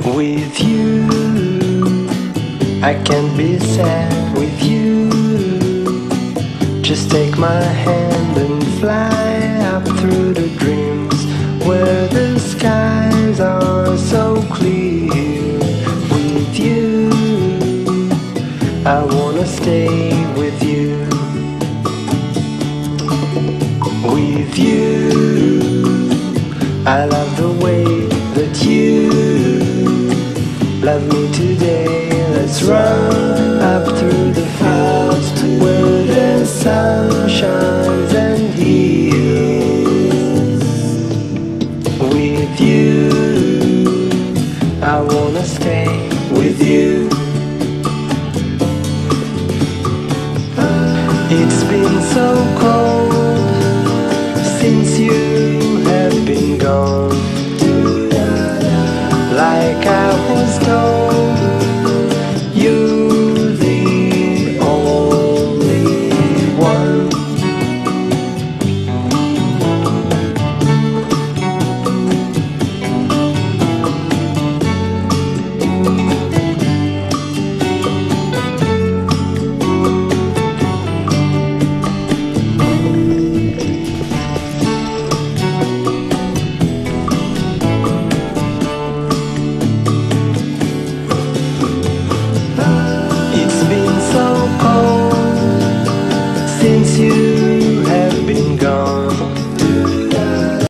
With you, I can't be sad with you. Just take my hand and fly up through the dreams where the skies are so clear. With you, I wanna stay with you. With you, I love the way that you love me today. Let's run up through the fields where the sun shines and heals. With you, I wanna stay with you. It's been so cold since you have been gone. Like I was told,